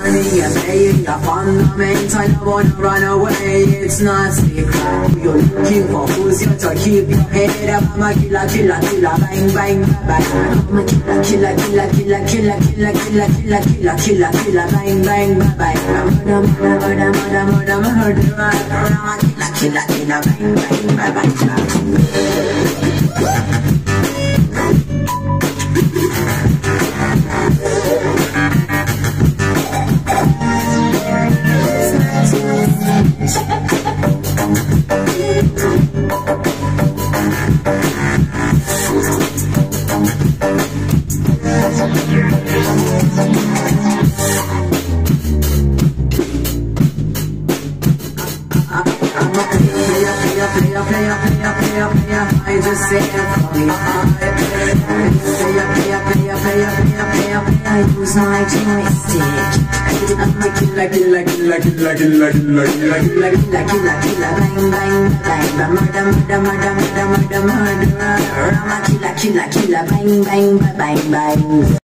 money, you're paying your fundamental. I wanna run away, it's not secret. You're looking for who's here to keep your head up. I'm a killer, killer, killer, bang, bang, bang. I'm a killer, killer, killer, killer, killer, killer, killer, killer, killer, killer, killer, bang, bang, bang. I'm a murderer. I'm a killer, killer, killer, bang, bang, bang, bang. I just say I use my joystick. I'm a killer, killer, killer, killer, killer, killer, killer, killer, killer, killer, bang, bang, bang, murder, murder, murder, murder, murder, murderer. I'm a killer, killer, killer, bang, bang, bang, bang.